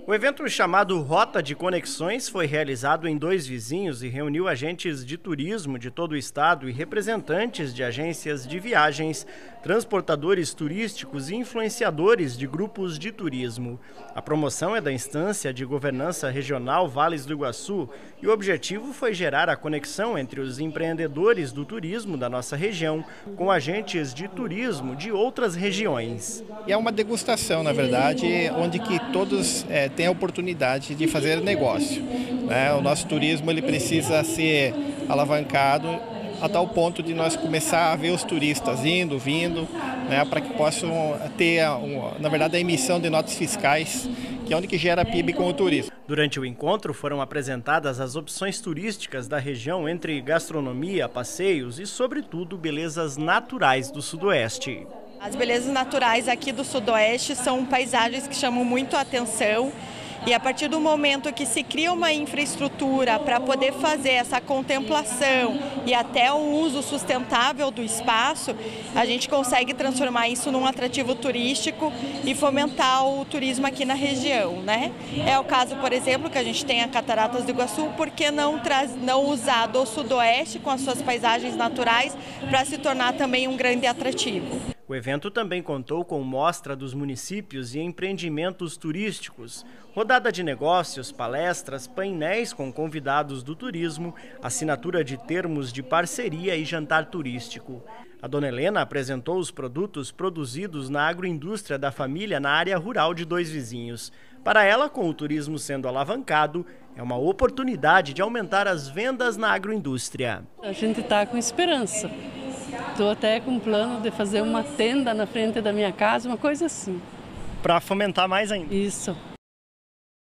O evento chamado Rota de Conexões foi realizado em Dois Vizinhos e reuniu agentes de turismo de todo o estado e representantes de agências de viagens, transportadores turísticos e influenciadores de grupos de turismo. A promoção é da Instância de Governança Regional Vales do Iguaçu e o objetivo foi gerar a conexão entre os empreendedores do turismo da nossa região com agentes de turismo de outras regiões. É uma degustação, na verdade, onde que todos têm a oportunidade de fazer negócio. O nosso turismo ele precisa ser alavancado a tal ponto de nós começar a ver os turistas indo, vindo, para que possam ter, na verdade, a emissão de notas fiscais, que é onde que gera PIB com o turismo. Durante o encontro foram apresentadas as opções turísticas da região entre gastronomia, passeios e, sobretudo, belezas naturais do Sudoeste. As belezas naturais aqui do Sudoeste são paisagens que chamam muito a atenção e a partir do momento que se cria uma infraestrutura para poder fazer essa contemplação e até o uso sustentável do espaço, a gente consegue transformar isso num atrativo turístico e fomentar o turismo aqui na região, É o caso, por exemplo, que a gente tem a Cataratas do Iguaçu, por que não usar do Sudoeste com as suas paisagens naturais para se tornar também um grande atrativo? O evento também contou com mostra dos municípios e empreendimentos turísticos, rodada de negócios, palestras, painéis com convidados do turismo, assinatura de termos de parceria e jantar turístico. A dona Helena apresentou os produtos produzidos na agroindústria da família na área rural de Dois Vizinhos. Para ela, com o turismo sendo alavancado, é uma oportunidade de aumentar as vendas na agroindústria. A gente está com esperança. Estou até com um plano de fazer uma tenda na frente da minha casa, uma coisa assim. Para fomentar mais ainda. Isso.